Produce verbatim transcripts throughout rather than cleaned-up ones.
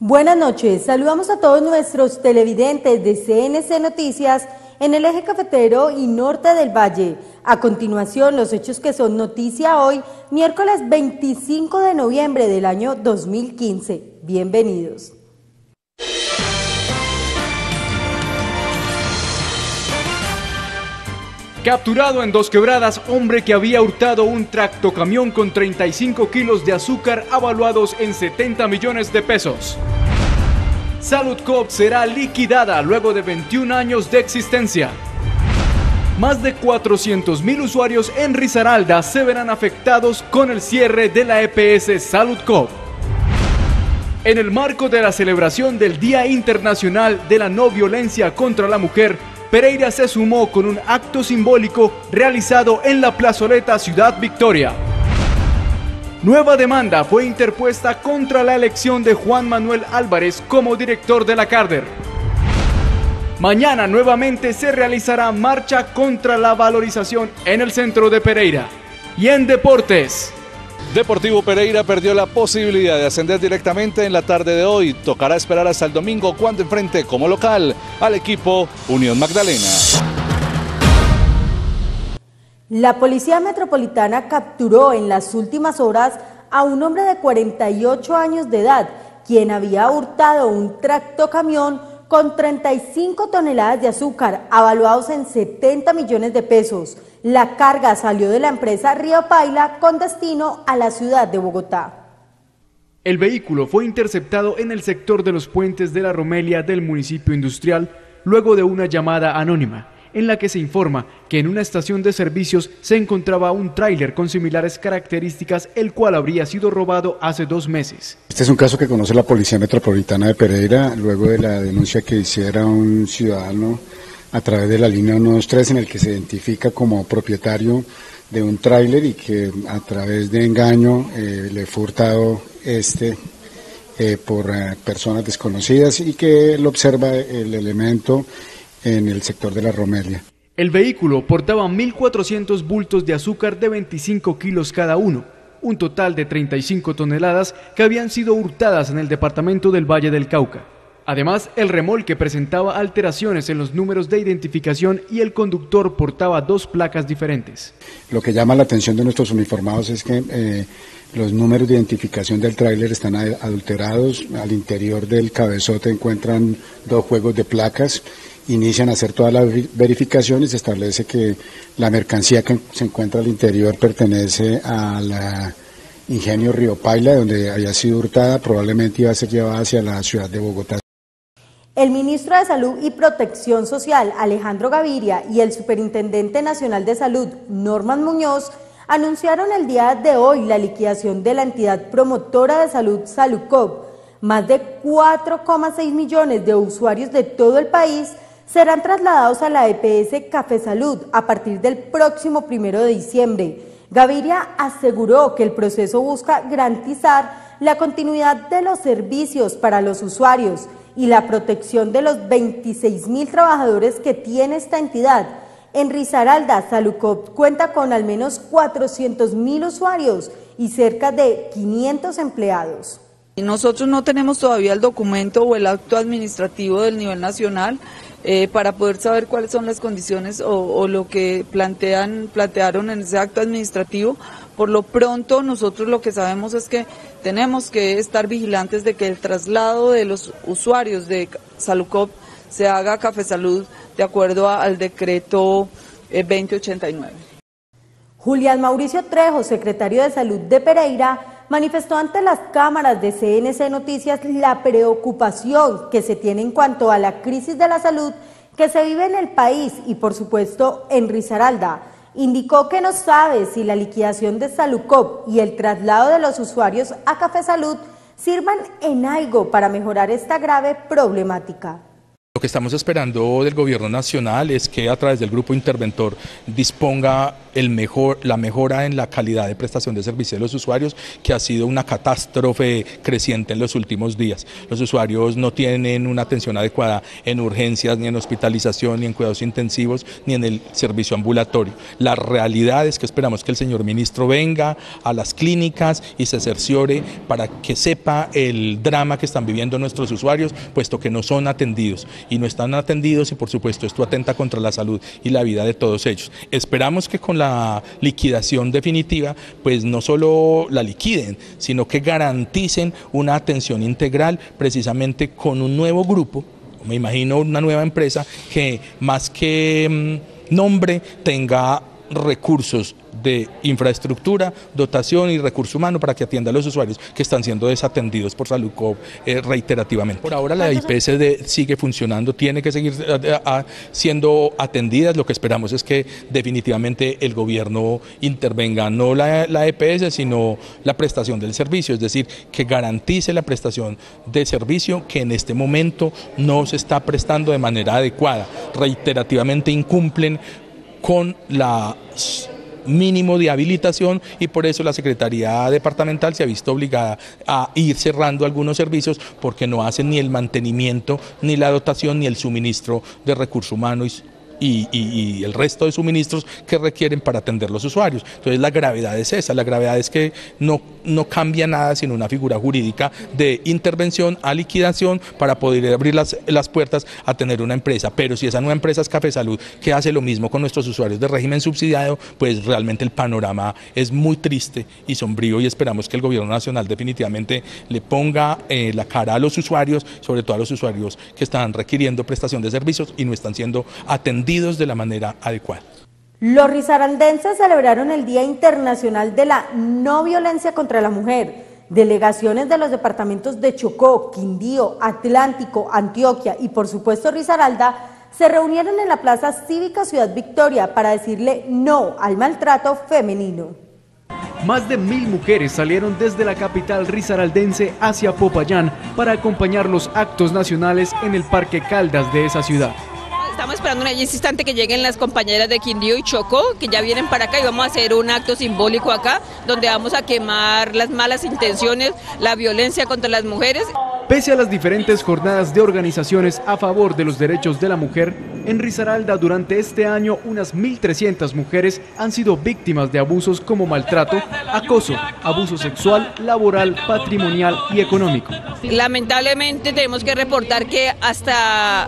Buenas noches, saludamos a todos nuestros televidentes de C N C Noticias en el eje cafetero y norte del valle. A continuación, los hechos que son noticia hoy, miércoles veinticinco de noviembre del año dos mil quince. Bienvenidos. Capturado en Dos Quebradas, hombre que había hurtado un tractocamión con treinta y cinco kilos de azúcar avaluados en setenta millones de pesos. Saludcoop será liquidada luego de veintiún años de existencia. Más de cuatrocientos mil usuarios en Risaralda se verán afectados con el cierre de la E P S Saludcoop. En el marco de la celebración del Día Internacional de la No Violencia contra la Mujer, Pereira se sumó con un acto simbólico realizado en la plazoleta Ciudad Victoria. Nueva demanda fue interpuesta contra la elección de Juan Manuel Álvarez como director de la Carder. Mañana nuevamente se realizará marcha contra la valorización en el centro de Pereira. Y en deportes, Deportivo Pereira perdió la posibilidad de ascender directamente en la tarde de hoy. Tocará esperar hasta el domingo cuando enfrente como local al equipo Unión Magdalena. La Policía Metropolitana capturó en las últimas horas a un hombre de cuarenta y ocho años de edad, quien había hurtado un tractocamión con treinta y cinco toneladas de azúcar, avaluados en setenta millones de pesos. La carga salió de la empresa Río Paila con destino a la ciudad de Bogotá. El vehículo fue interceptado en el sector de los puentes de la Romelia del municipio industrial luego de una llamada anónima, en la que se informa que en una estación de servicios se encontraba un tráiler con similares características, el cual habría sido robado hace dos meses. Este es un caso que conoce la Policía Metropolitana de Pereira, luego de la denuncia que hiciera un ciudadano a través de la línea uno dos tres, en el que se identifica como propietario de un tráiler y que a través de engaño eh, le fue hurtado este eh, por eh, personas desconocidas, y que él observa el elemento en el sector de la Romelia. El vehículo portaba mil cuatrocientos bultos de azúcar de veinticinco kilos cada uno, un total de treinta y cinco toneladas que habían sido hurtadas en el departamento del Valle del Cauca. Además, el remolque presentaba alteraciones en los números de identificación y el conductor portaba dos placas diferentes. Lo que llama la atención de nuestros uniformados es que eh, los números de identificación del tráiler están adulterados. Al interior del cabezote encuentran dos juegos de placas. Inician a hacer toda la verificación y se establece que la mercancía que se encuentra al interior pertenece al Ingenio Río Paila, donde había sido hurtada, probablemente iba a ser llevada hacia la ciudad de Bogotá. El ministro de Salud y Protección Social, Alejandro Gaviria, y el Superintendente Nacional de Salud, Norman Muñoz, anunciaron el día de hoy la liquidación de la entidad promotora de salud Saludcoop. Más de cuatro coma seis millones de usuarios de todo el país serán trasladados a la E P S Café Salud a partir del próximo primero de diciembre. Gaviria aseguró que el proceso busca garantizar la continuidad de los servicios para los usuarios y la protección de los veintiséis mil trabajadores que tiene esta entidad. En Risaralda, Saludcoop cuenta con al menos cuatrocientos mil usuarios y cerca de quinientos empleados. Nosotros no tenemos todavía el documento o el acto administrativo del nivel nacional eh, para poder saber cuáles son las condiciones o, o lo que plantean, plantearon en ese acto administrativo. Por lo pronto, nosotros lo que sabemos es que tenemos que estar vigilantes de que el traslado de los usuarios de Saludcoop se haga a Café Salud de acuerdo a, al decreto eh, veinte ochenta y nueve. Julián Mauricio Trejo, secretario de Salud de Pereira, manifestó ante las cámaras de C N C Noticias la preocupación que se tiene en cuanto a la crisis de la salud que se vive en el país y por supuesto en Risaralda. Indicó que no sabe si la liquidación de Saludcoop y el traslado de los usuarios a Café Salud sirvan en algo para mejorar esta grave problemática. Lo que estamos esperando del gobierno nacional es que a través del grupo interventor disponga el mejor, la mejora en la calidad de prestación de servicio de los usuarios, que ha sido una catástrofe creciente en los últimos días. Los usuarios no tienen una atención adecuada en urgencias, ni en hospitalización, ni en cuidados intensivos, ni en el servicio ambulatorio. La realidad es que esperamos que el señor ministro venga a las clínicas y se cerciore para que sepa el drama que están viviendo nuestros usuarios, puesto que no son atendidos, y no están atendidos y por supuesto esto atenta contra la salud y la vida de todos ellos. Esperamos que con la liquidación definitiva, pues no solo la liquiden, sino que garanticen una atención integral precisamente con un nuevo grupo, me imagino una nueva empresa que más que mmm, nombre tenga recursos de infraestructura, dotación y recurso humano para que atienda a los usuarios que están siendo desatendidos por Saludcoop eh, reiterativamente. Por ahora la I P S D sigue funcionando, tiene que seguir a, a, siendo atendidas. Lo que esperamos es que definitivamente el gobierno intervenga, no la, la E P S, sino la prestación del servicio, es decir, que garantice la prestación de servicio que en este momento no se está prestando de manera adecuada. Reiterativamente incumplen con la mínimo de habilitación y por eso la Secretaría Departamental se ha visto obligada a ir cerrando algunos servicios porque no hacen ni el mantenimiento, ni la dotación, ni el suministro de recursos humanos y, y, y el resto de suministros que requieren para atender los usuarios. Entonces la gravedad es esa, la gravedad es que no, no cambia nada sino una figura jurídica de intervención a liquidación para poder abrir las, las puertas a tener una empresa, pero si esa nueva empresa es Café Salud, que hace lo mismo con nuestros usuarios de régimen subsidiado, pues realmente el panorama es muy triste y sombrío y esperamos que el gobierno nacional definitivamente le ponga eh, la cara a los usuarios, sobre todo a los usuarios que están requiriendo prestación de servicios y no están siendo atendidos de la manera adecuada. Los risaraldenses celebraron el Día Internacional de la No Violencia contra la Mujer. Delegaciones de los departamentos de Chocó, Quindío, Atlántico, Antioquia y por supuesto Risaralda se reunieron en la Plaza Cívica Ciudad Victoria para decirle no al maltrato femenino. Más de mil mujeres salieron desde la capital risaraldense hacia Popayán para acompañar los actos nacionales en el Parque Caldas de esa ciudad. Estamos esperando en ese instante que lleguen las compañeras de Quindío y Chocó, que ya vienen para acá y vamos a hacer un acto simbólico acá, donde vamos a quemar las malas intenciones, la violencia contra las mujeres. Pese a las diferentes jornadas de organizaciones a favor de los derechos de la mujer, en Risaralda durante este año unas mil trescientas mujeres han sido víctimas de abusos como maltrato, acoso, abuso sexual, laboral, patrimonial y económico. Lamentablemente tenemos que reportar que hasta...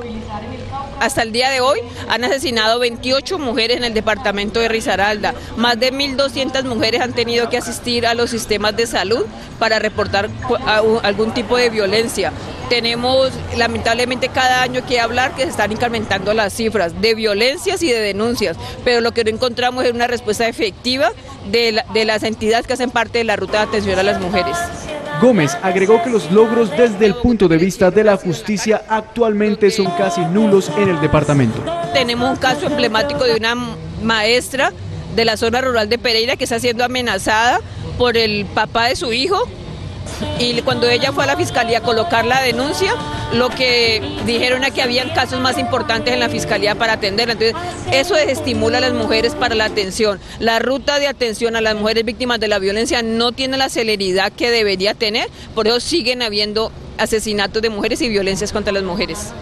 Hasta el día de hoy han asesinado veintiocho mujeres en el departamento de Risaralda. Más de mil doscientas mujeres han tenido que asistir a los sistemas de salud para reportar algún tipo de violencia. Tenemos lamentablemente cada año que hablar que se están incrementando las cifras de violencias y de denuncias, pero lo que no encontramos es una respuesta efectiva de, la, de las entidades que hacen parte de la ruta de atención a las mujeres. Gómez agregó que los logros desde el punto de vista de la justicia actualmente son casi nulos en el departamento. Tenemos un caso emblemático de una maestra de la zona rural de Pereira que está siendo amenazada por el papá de su hijo, y cuando ella fue a la fiscalía a colocar la denuncia, lo que dijeron era que habían casos más importantes en la fiscalía para atenderla. Entonces eso desestimula a las mujeres para la atención. La ruta de atención a las mujeres víctimas de la violencia no tiene la celeridad que debería tener, por eso siguen habiendo asesinatos de mujeres y violencias contra las mujeres.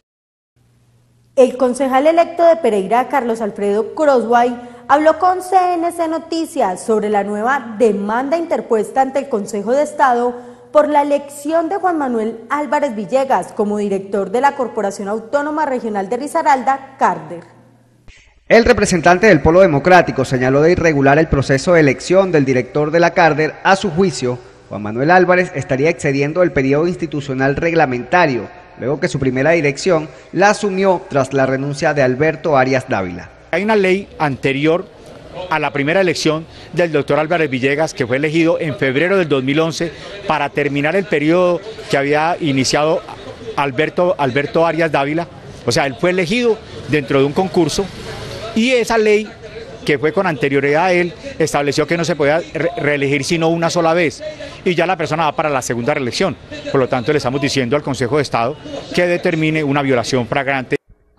El concejal electo de Pereira, Carlos Alfredo Crosway, habló con C N C Noticias sobre la nueva demanda interpuesta ante el Consejo de Estado por la elección de Juan Manuel Álvarez Villegas como director de la Corporación Autónoma Regional de Risaralda, Carder. El representante del Polo Democrático señaló de irregular el proceso de elección del director de la Carder. A su juicio, Juan Manuel Álvarez estaría excediendo el periodo institucional reglamentario, luego que su primera dirección la asumió tras la renuncia de Alberto Arias Dávila. Hay una ley anterior a la primera elección del doctor Álvarez Villegas, que fue elegido en febrero del dos mil once para terminar el periodo que había iniciado Alberto, Alberto Arias Dávila. O sea, él fue elegido dentro de un concurso y esa ley, que fue con anterioridad a él, estableció que no se podía re reelegir sino una sola vez, y ya la persona va para la segunda reelección. Por lo tanto, le estamos diciendo al Consejo de Estado que determine una violación flagrante.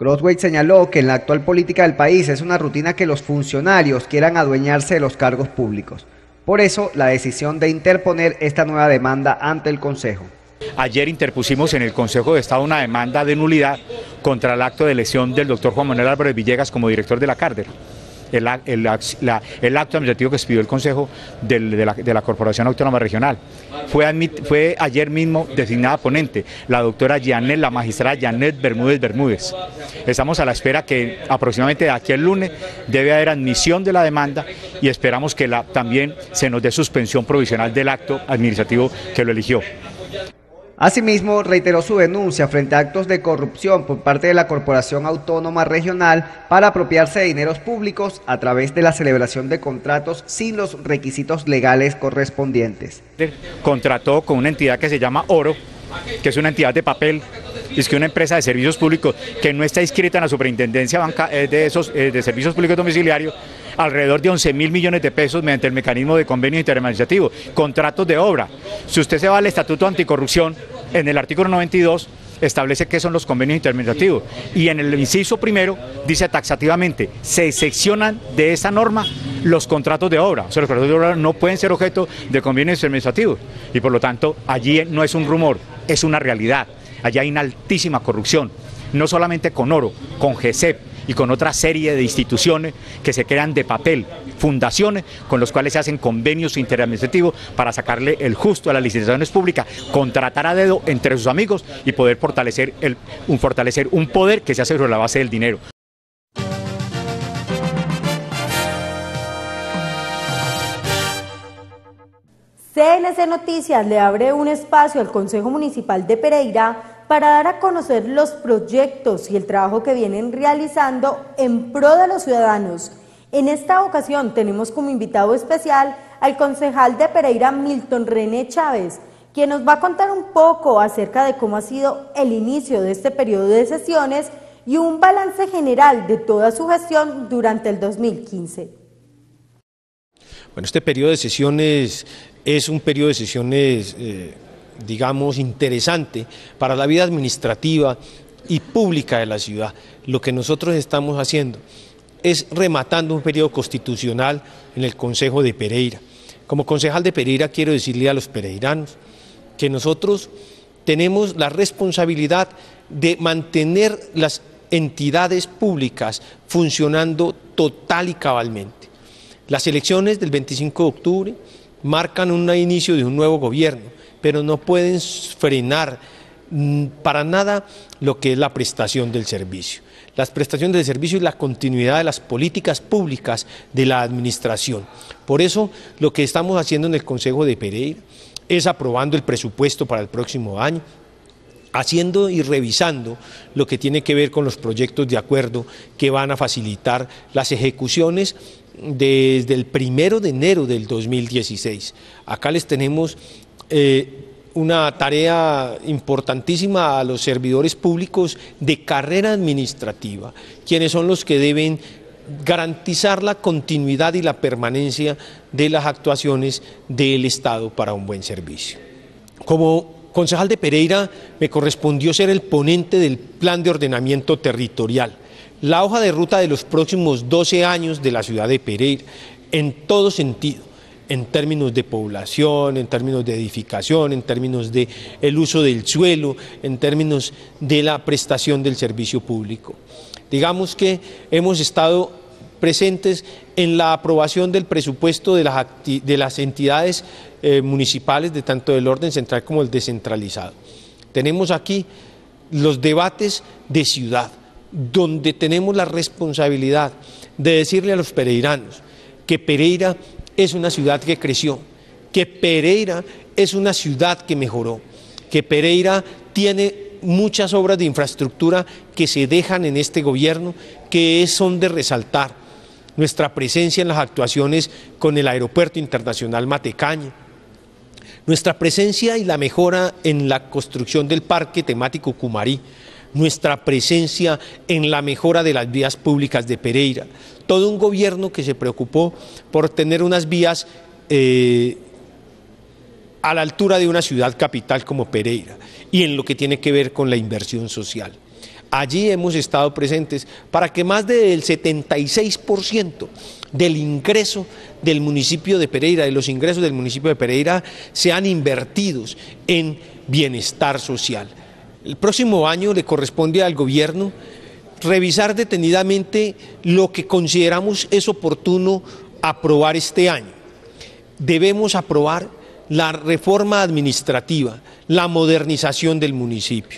Crossway señaló que en la actual política del país es una rutina que los funcionarios quieran adueñarse de los cargos públicos. Por eso, la decisión de interponer esta nueva demanda ante el Consejo. Ayer interpusimos en el Consejo de Estado una demanda de nulidad contra el acto de elección del doctor Juan Manuel Álvarez Villegas como director de la Cárder. El, el, la, el acto administrativo que expidió el Consejo del, de, la, de la Corporación Autónoma Regional. Fue, admit, fue ayer mismo designada ponente la doctora Janet, la magistrada Janet Bermúdez Bermúdez. Estamos a la espera que aproximadamente de aquí al lunes debe haber admisión de la demanda y esperamos que la, también se nos dé suspensión provisional del acto administrativo que lo eligió. Asimismo, reiteró su denuncia frente a actos de corrupción por parte de la Corporación Autónoma Regional para apropiarse de dineros públicos a través de la celebración de contratos sin los requisitos legales correspondientes. Contrató con una entidad que se llama Oro, que es una entidad de papel, es que una empresa de servicios públicos que no está inscrita en la Superintendencia Banca, de, esos, de Servicios Públicos Domiciliarios, alrededor de once mil millones de pesos mediante el mecanismo de convenio interadministrativo, contratos de obra. Si usted se va al Estatuto Anticorrupción, en el artículo noventa y dos establece qué son los convenios interadministrativos y en el inciso primero dice taxativamente, se excepcionan de esa norma los contratos de obra. O sea, los contratos de obra no pueden ser objeto de convenios interadministrativos y por lo tanto allí no es un rumor, es una realidad. Allí hay una altísima corrupción, no solamente con Oro, con GESEP y con otra serie de instituciones que se crean de papel, fundaciones con los cuales se hacen convenios interadministrativos para sacarle el justo a las licitaciones públicas, contratar a dedo entre sus amigos y poder fortalecer, el, un, fortalecer un poder que se hace sobre la base del dinero. C N C Noticias le abre un espacio al Consejo Municipal de Pereira para dar a conocer los proyectos y el trabajo que vienen realizando en pro de los ciudadanos. En esta ocasión tenemos como invitado especial al concejal de Pereira, Milton René Chávez, quien nos va a contar un poco acerca de cómo ha sido el inicio de este periodo de sesiones y un balance general de toda su gestión durante el dos mil quince. Bueno, este periodo de sesiones es un periodo de sesiones, eh, digamos, interesante para la vida administrativa y pública de la ciudad. Lo que nosotros estamos haciendo es rematando un periodo constitucional en el Consejo de Pereira. Como concejal de Pereira quiero decirle a los pereiranos que nosotros tenemos la responsabilidad de mantener las entidades públicas funcionando total y cabalmente. Las elecciones del veinticinco de octubre marcan un inicio de un nuevo gobierno, pero no pueden frenar para nada lo que es la prestación del servicio. Las prestaciones del servicio y la continuidad de las políticas públicas de la administración. Por eso, lo que estamos haciendo en el Consejo de Pereira es aprobando el presupuesto para el próximo año, haciendo y revisando lo que tiene que ver con los proyectos de acuerdo que van a facilitar las ejecuciones desde el primero de enero del dos mil dieciséis. Acá les tenemos eh, una tarea importantísima a los servidores públicos de carrera administrativa, quienes son los que deben garantizar la continuidad y la permanencia de las actuaciones del Estado para un buen servicio. Como concejal de Pereira me correspondió ser el ponente del plan de ordenamiento territorial, la hoja de ruta de los próximos doce años de la ciudad de Pereira, en todo sentido, en términos de población, en términos de edificación, en términos de el uso del suelo, en términos de la prestación del servicio público. Digamos que hemos estado presentes en la aprobación del presupuesto de las, de las entidades eh, municipales, de tanto del orden central como el descentralizado. Tenemos aquí los debates de ciudad, donde tenemos la responsabilidad de decirle a los pereiranos que Pereira es una ciudad que creció, que Pereira es una ciudad que mejoró, que Pereira tiene muchas obras de infraestructura que se dejan en este gobierno, que son de resaltar. Nuestra presencia en las actuaciones con el Aeropuerto Internacional Matecaña, nuestra presencia y la mejora en la construcción del Parque Temático Cumarí, nuestra presencia en la mejora de las vías públicas de Pereira, todo un gobierno que se preocupó por tener unas vías eh, a la altura de una ciudad capital como Pereira y en lo que tiene que ver con la inversión social. Allí hemos estado presentes para que más del setenta y seis por ciento del ingreso del municipio de Pereira, de los ingresos del municipio de Pereira, sean invertidos en bienestar social. El próximo año le corresponde al gobierno revisar detenidamente lo que consideramos es oportuno aprobar este año. Debemos aprobar la reforma administrativa, la modernización del municipio.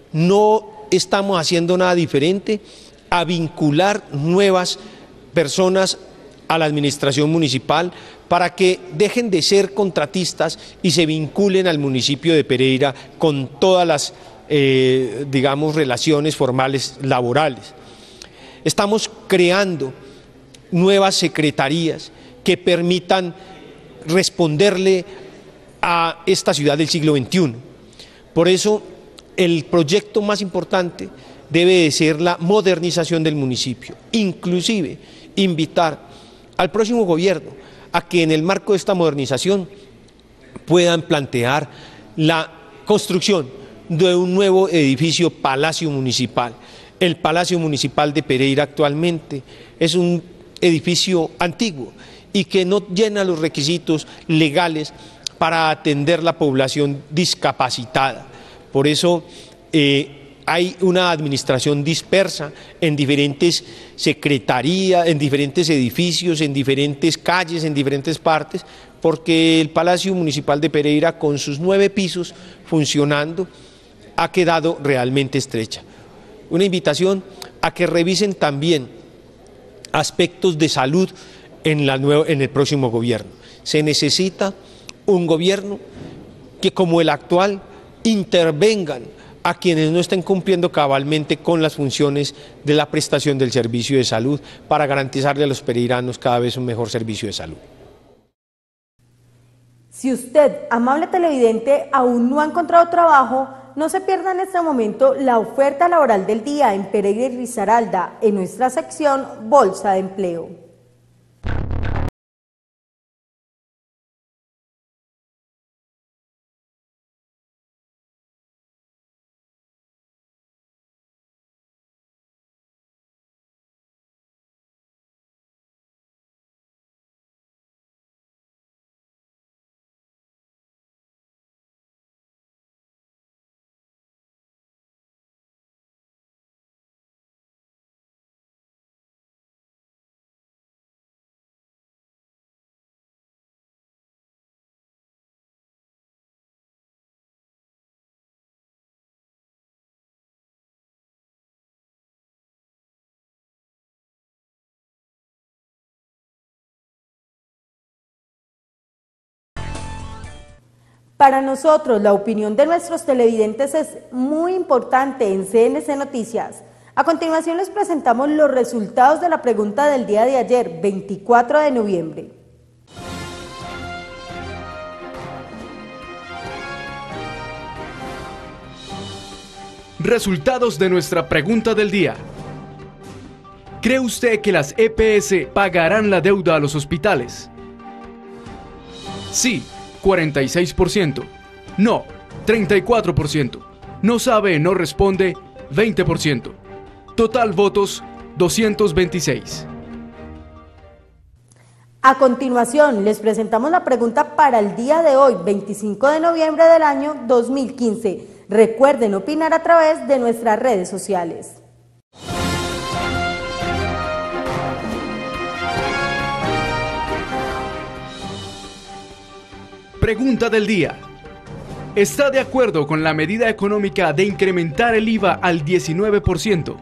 No estamos haciendo nada diferente a vincular nuevas personas a la administración municipal para que dejen de ser contratistas y se vinculen al municipio de Pereira con todas las, eh, digamos, relaciones formales laborales. Estamos creando nuevas secretarías que permitan responderle a esta ciudad del siglo veintiuno. Por eso, el proyecto más importante debe de ser la modernización del municipio, inclusive invitar al próximo gobierno a que en el marco de esta modernización puedan plantear la construcción de un nuevo edificio Palacio Municipal. El Palacio Municipal de Pereira actualmente es un edificio antiguo y que no llena los requisitos legales para atender la población discapacitada. Por eso eh, hay una administración dispersa en diferentes secretarías, en diferentes edificios, en diferentes calles, en diferentes partes, porque el Palacio Municipal de Pereira, con sus nueve pisos funcionando, ha quedado realmente estrecha. Una invitación a que revisen también aspectos de salud en, la nueva, en el próximo gobierno. Se necesita un gobierno que, como el actual, intervengan a quienes no estén cumpliendo cabalmente con las funciones de la prestación del servicio de salud para garantizarle a los pereiranos cada vez un mejor servicio de salud. Si usted, amable televidente, aún no ha encontrado trabajo, no se pierda en este momento la oferta laboral del día en Pereira y Risaralda en nuestra sección Bolsa de Empleo. Para nosotros, la opinión de nuestros televidentes es muy importante en C N C Noticias. A continuación les presentamos los resultados de la pregunta del día de ayer, veinticuatro de noviembre. Resultados de nuestra pregunta del día. ¿Cree usted que las E P S pagarán la deuda a los hospitales? Sí, cuarenta y seis por ciento. No, treinta y cuatro por ciento. No sabe, no responde, veinte por ciento. Total votos, doscientos veintiséis. A continuación, les presentamos la pregunta para el día de hoy, veinticinco de noviembre del año dos mil quince. Recuerden opinar a través de nuestras redes sociales. Pregunta del día. ¿Está de acuerdo con la medida económica de incrementar el I V A al diecinueve por ciento?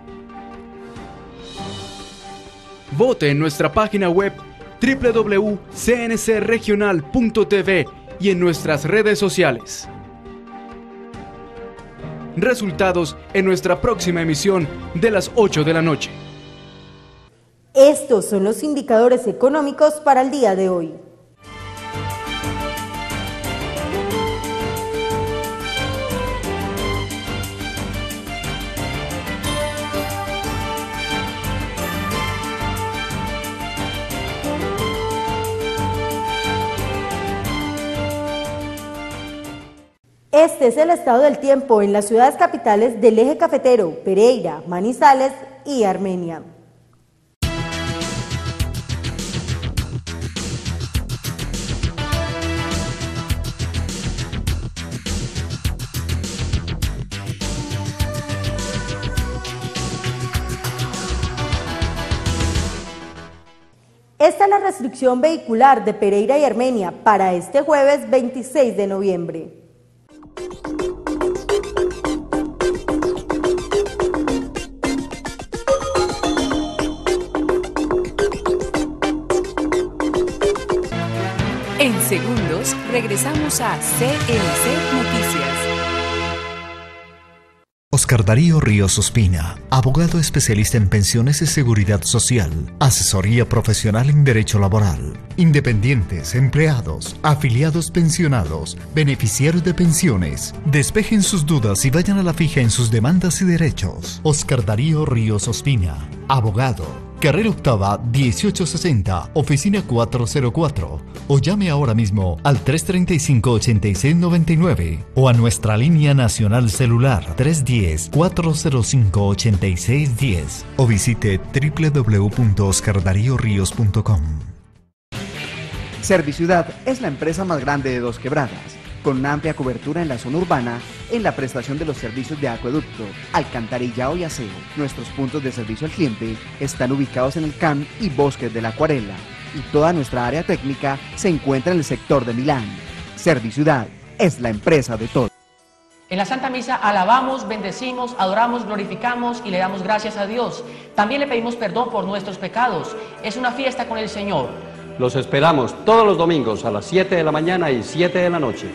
Vote en nuestra página web doble u doble u doble u punto c n c regional punto t v y en nuestras redes sociales. Resultados en nuestra próxima emisión de las ocho de la noche. Estos son los indicadores económicos para el día de hoy. Este es el estado del tiempo en las ciudades capitales del eje cafetero, Pereira, Manizales y Armenia. Esta es la restricción vehicular de Pereira y Armenia para este jueves veintiséis de noviembre. En segundos regresamos a C N C Noticias. Oscar Darío Ríos Ospina, abogado especialista en pensiones y seguridad social, asesoría profesional en derecho laboral, independientes, empleados, afiliados pensionados, beneficiarios de pensiones. Despejen sus dudas y vayan a la fija en sus demandas y derechos. Oscar Darío Ríos Ospina, abogado. Carrera Octava dieciocho sesenta, oficina cuatrocientos cuatro, o llame ahora mismo al tres treinta y cinco, ochenta y seis noventa y nueve o a nuestra línea nacional celular tres diez, cuatro cero cinco, ochenta y seis diez o visite doble u doble u doble u punto oscar darío ríos punto com. Serviciudad es la empresa más grande de Dos Quebradas, con una amplia cobertura en la zona urbana en la prestación de los servicios de acueducto, alcantarillado y aseo. Nuestros puntos de servicio al cliente están ubicados en el C A M y Bosques de la Acuarela, y toda nuestra área técnica se encuentra en el sector de Milán. Serviciudad es la empresa de todos. En la Santa Misa alabamos, bendecimos, adoramos, glorificamos y le damos gracias a Dios. También le pedimos perdón por nuestros pecados. Es una fiesta con el Señor. Los esperamos todos los domingos a las siete de la mañana y siete de la noche.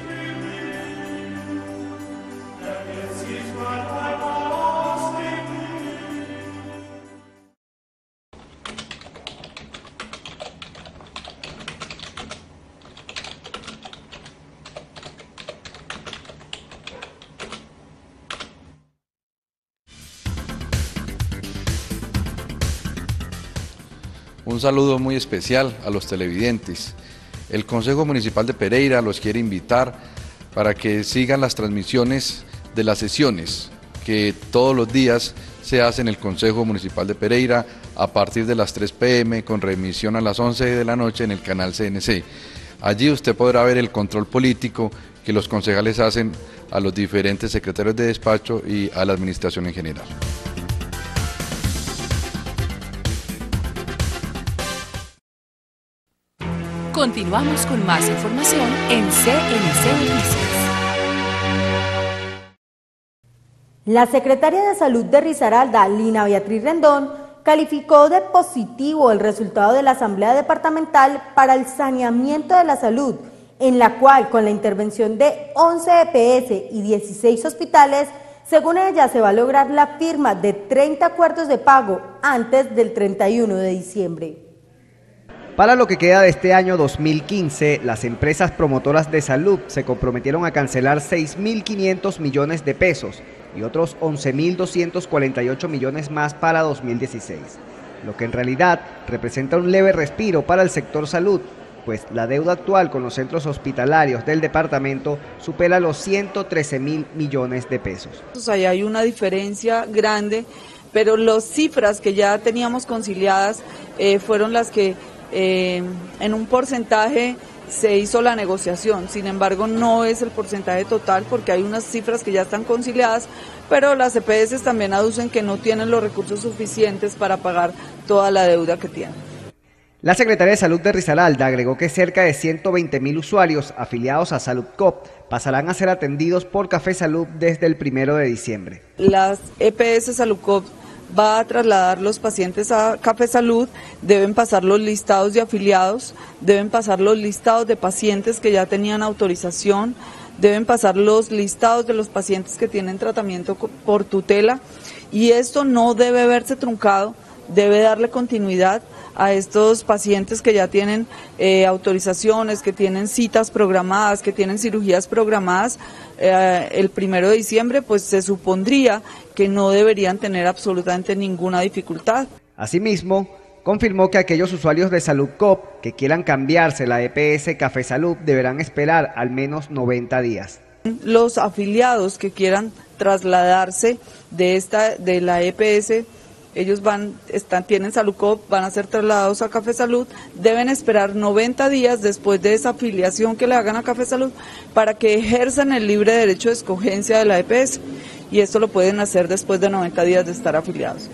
Un saludo muy especial a los televidentes. El Consejo Municipal de Pereira los quiere invitar para que sigan las transmisiones de las sesiones que todos los días se hacen en el Consejo Municipal de Pereira a partir de las tres pe eme con remisión a las once de la noche en el canal ce ene ce. Allí usted podrá ver el control político que los concejales hacen a los diferentes secretarios de despacho y a la administración en general. Continuamos con más información en C N C Noticias. La secretaria de Salud de Risaralda, Lina Beatriz Rendón, calificó de positivo el resultado de la Asamblea Departamental para el saneamiento de la salud, en la cual, con la intervención de once e pe ese y dieciséis hospitales, según ella, se va a lograr la firma de treinta acuerdos de pago antes del treinta y uno de diciembre. Para lo que queda de este año dos mil quince, las empresas promotoras de salud se comprometieron a cancelar seis mil quinientos millones de pesos y otros once mil doscientos cuarenta y ocho millones más para dos mil dieciséis, lo que en realidad representa un leve respiro para el sector salud, pues la deuda actual con los centros hospitalarios del departamento supera los ciento trece mil millones de pesos. Ahí hay una diferencia grande, pero las cifras que ya teníamos conciliadas eh, fueron las que Eh, en un porcentaje se hizo la negociación, sin embargo no es el porcentaje total porque hay unas cifras que ya están conciliadas, pero las e pe ese también aducen que no tienen los recursos suficientes para pagar toda la deuda que tienen. La Secretaría de Salud de Risaralda agregó que cerca de ciento veinte mil usuarios afiliados a Saludcop pasarán a ser atendidos por Café Salud desde el primero de diciembre. Las e pe ese Saludcop va a trasladar los pacientes a Café Salud, deben pasar los listados de afiliados, deben pasar los listados de pacientes que ya tenían autorización, deben pasar los listados de los pacientes que tienen tratamiento por tutela, y esto no debe verse truncado, debe darle continuidad a estos pacientes que ya tienen eh, autorizaciones, que tienen citas programadas, que tienen cirugías programadas. Eh, el primero de diciembre, pues se supondría que no deberían tener absolutamente ninguna dificultad. Asimismo, confirmó que aquellos usuarios de Saludcop que quieran cambiarse la e pe ese Café Salud deberán esperar al menos noventa días. Los afiliados que quieran trasladarse de esta de la E P S, ellos van, están, tienen Saludcoop, van a ser trasladados a Café Salud, deben esperar noventa días después de esa afiliación que le hagan a Café Salud para que ejerzan el libre derecho de escogencia de la E P S, y esto lo pueden hacer después de noventa días de estar afiliados.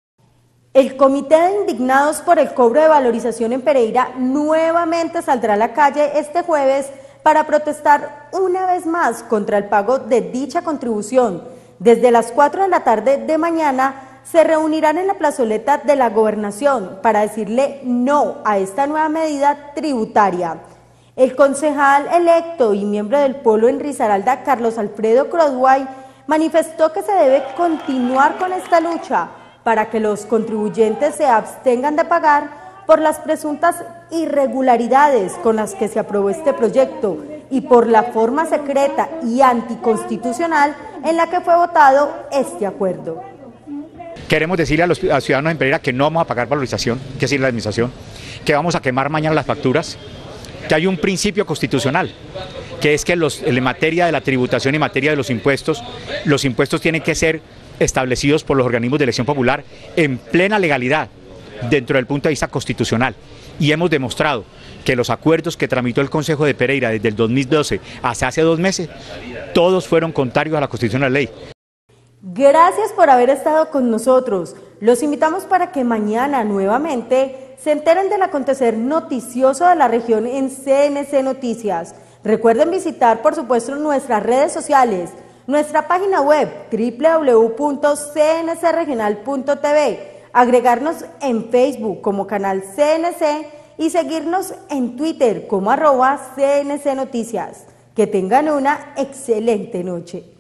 El Comité de Indignados por el Cobro de Valorización en Pereira nuevamente saldrá a la calle este jueves para protestar una vez más contra el pago de dicha contribución. Desde las cuatro de la tarde de mañana se reunirán en la plazoleta de la Gobernación para decirle no a esta nueva medida tributaria. El concejal electo y miembro del Polo en Risaralda, Carlos Alfredo Croduay, manifestó que se debe continuar con esta lucha para que los contribuyentes se abstengan de pagar por las presuntas irregularidades con las que se aprobó este proyecto y por la forma secreta y anticonstitucional en la que fue votado este acuerdo. Queremos decirle a los, a los ciudadanos en Pereira que no vamos a pagar valorización, que es decir, la administración, que vamos a quemar mañana las facturas, que hay un principio constitucional, que es que los, en materia de la tributación y en materia de los impuestos, los impuestos tienen que ser establecidos por los organismos de elección popular en plena legalidad, dentro del punto de vista constitucional. Y hemos demostrado que los acuerdos que tramitó el Consejo de Pereira desde el dos mil doce hasta hace dos meses, todos fueron contrarios a la Constitución y a la ley. Gracias por haber estado con nosotros. Los invitamos para que mañana nuevamente se enteren del acontecer noticioso de la región en C N C Noticias. Recuerden visitar, por supuesto, nuestras redes sociales, nuestra página web doble u doble u doble u punto c n c regional punto t v, agregarnos en Facebook como canal C N C y seguirnos en Twitter como arroba C N C Noticias. Que tengan una excelente noche.